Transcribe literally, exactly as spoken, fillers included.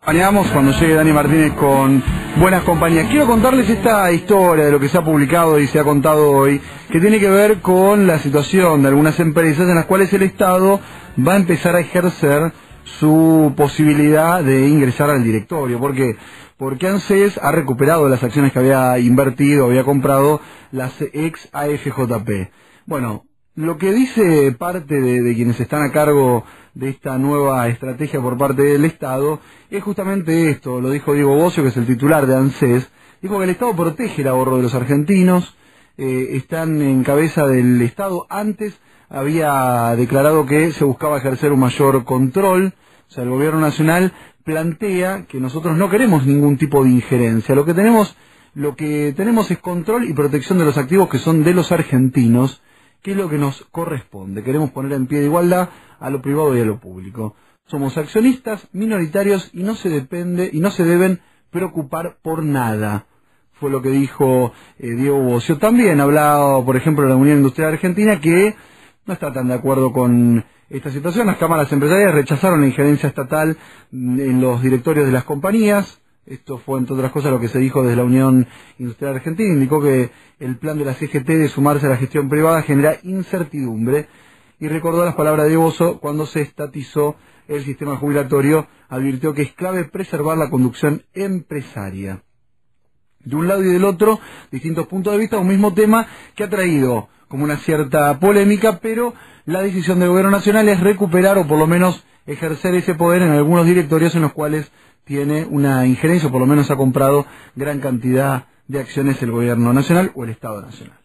Acompañamos cuando llegue Dani Martínez con Buenas Compañías. Quiero contarles esta historia de lo que se ha publicado y se ha contado hoy, que tiene que ver con la situación de algunas empresas en las cuales el Estado va a empezar a ejercer su posibilidad de ingresar al directorio. ¿Por qué? Porque ANSES ha recuperado las acciones que había invertido, había comprado las ex A F J P. Bueno, lo que dice parte de, de quienes están a cargo de esta nueva estrategia por parte del Estado es justamente esto. Lo dijo Diego Bocio, que es el titular de ANSES. Dijo que el Estado protege el ahorro de los argentinos, eh, están en cabeza del Estado. Antes había declarado que se buscaba ejercer un mayor control. O sea, el gobierno nacional plantea que nosotros no queremos ningún tipo de injerencia. Lo que tenemos, lo que tenemos es control y protección de los activos que son de los argentinos, que es lo que nos corresponde. Queremos poner en pie de igualdad a lo privado y a lo público. Somos accionistas minoritarios y no se depende y no se deben preocupar por nada. Fue lo que dijo eh, Diego Bocio. También ha hablado, por ejemplo, de la Unión Industrial Argentina, que no está tan de acuerdo con esta situación. Las cámaras empresariales rechazaron la injerencia estatal en los directorios de las compañías. Esto fue, entre otras cosas, lo que se dijo desde la Unión Industrial Argentina. Indicó que el plan de la C G T de sumarse a la gestión privada genera incertidumbre y recordó las palabras de Bocio cuando se estatizó el sistema jubilatorio. Advirtió que es clave preservar la conducción empresaria. De un lado y del otro, distintos puntos de vista, un mismo tema que ha traído como una cierta polémica, pero la decisión del gobierno nacional es recuperar o por lo menos ejercer ese poder en algunos directorios en los cuales tiene una injerencia, o por lo menos ha comprado gran cantidad de acciones el gobierno nacional o el Estado nacional.